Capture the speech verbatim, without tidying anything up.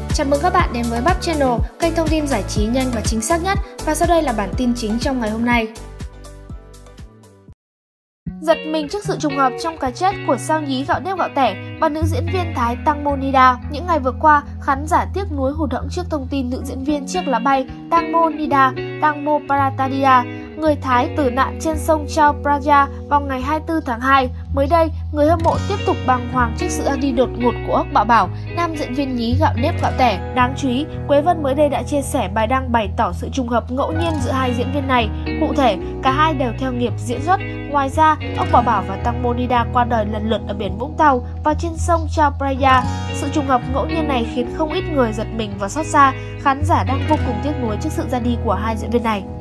Chào mừng các bạn đến với Bắp Channel, kênh thông tin giải trí nhanh và chính xác nhất. Và sau đây là bản tin chính trong ngày hôm nay. Giật mình trước sự trùng hợp trong cái chết của sao nhí gạo nếp gạo tẻ và nữ diễn viên Thái Tang Mo Nida. Những ngày vừa qua, khán giả tiếc nuối hụt hẫng trước thông tin nữ diễn viên chiếc lá bay Tang Mo Nida, Tang Mo Pratadia, người Thái tử nạn trên sông Chao Phraya vào ngày hai mươi tư tháng hai. Mới đây, người hâm mộ tiếp tục bàng hoàng trước sự ra đi đột ngột của Ốc Bảo Bảo, nam diễn viên nhí gạo nếp gạo tẻ. Đáng chú ý, Quế Vân mới đây đã chia sẻ bài đăng bày tỏ sự trùng hợp ngẫu nhiên giữa hai diễn viên này. Cụ thể, cả hai đều theo nghiệp diễn xuất. Ngoài ra, Ốc Bảo Bảo và Tang Mo Nida qua đời lần lượt ở biển Vũng Tàu và trên sông Chao Phraya. Sự trùng hợp ngẫu nhiên này khiến không ít người giật mình và xót xa. Khán giả đang vô cùng tiếc nuối trước sự ra đi của hai diễn viên này.